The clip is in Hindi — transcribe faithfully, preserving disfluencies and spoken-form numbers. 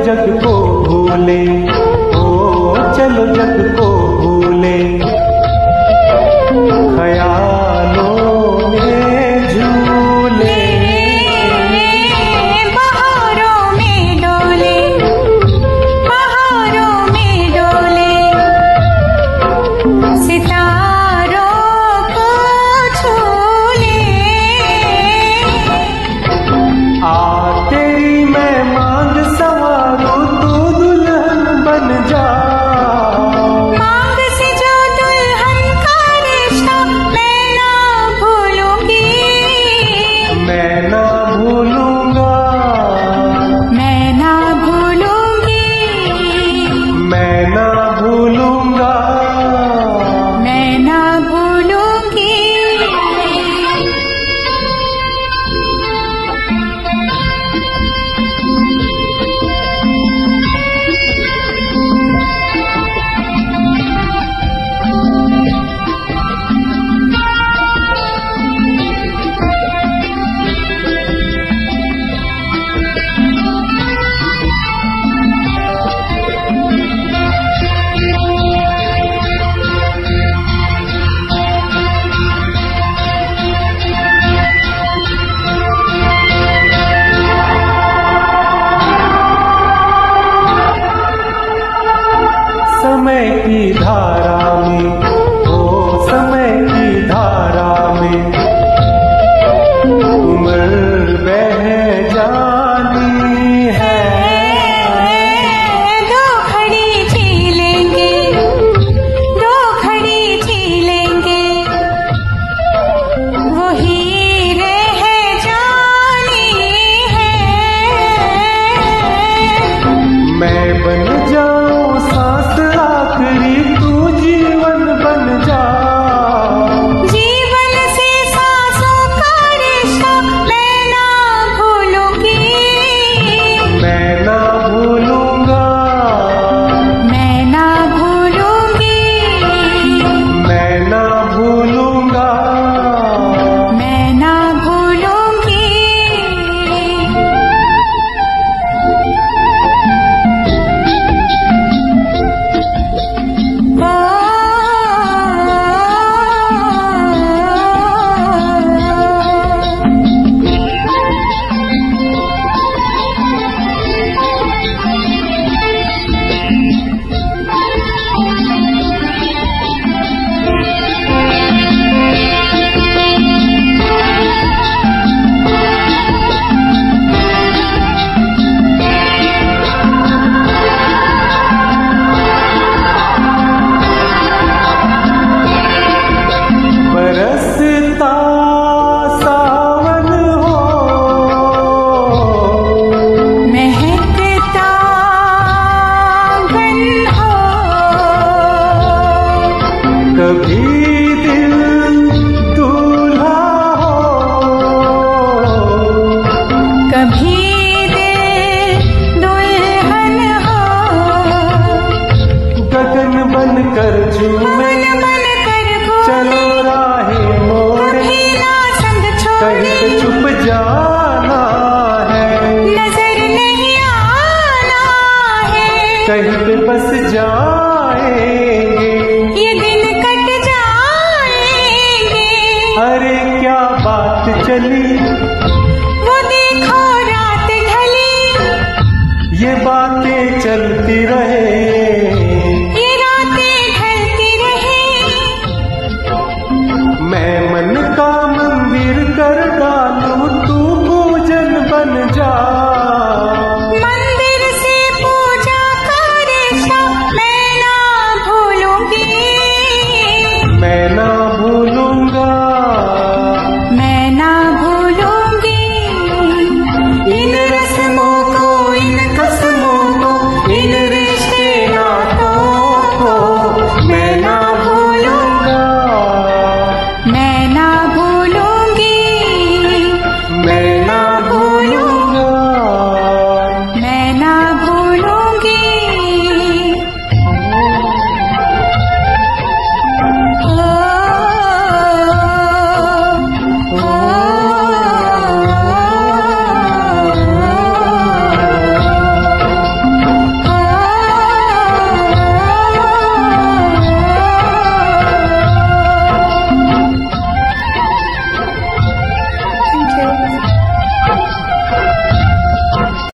जग को भूले, ओ चलो जग को भूले, ख्यालों में झूले, बहारों में डोले, बहारों में डोले, सितारों को छूले। आ तेरी मैं मांग संवारूं, तू दुल्हन बन जा, मांग से जो दुल्हन का रिश्ता मैं ना भूलूंगी, मैं ना भूलूंगा, मैं ना भूलूंगी, मैं ना भूलूंगा। मैं ना भूलूंगी। समय की धारा में, ओ समय की धारा में उम्र बह जानी है, दो घड़ी जी लेंगे, दो घड़ी जी लेंगे, वही रह जानी है। मैं बन जाऊं सांस आखिरी, तू जीवन बन जा, जीवन से सांसों का रिश्ता मैं ना भूलूंगी, मैं ना भूलूंगा, मैं ना भूलूंगी, मैं ना भूलूंगा। मैं ना भूलूंगी। बरसता सावन हो, महकता गन हो, कभी दिल दूल्हा हो, कभी दिल दुल्हन हो, गगन बन कर झूमे, मन मन कर घूमे, चलो राहें मोड़े, कभी ना संग कहीं पे छोड़े, छुप जाना है, नजर नहीं आना है, कहीं पे बस जाएंगे, ये दिन कट जाएंगे। अरे क्या बात चली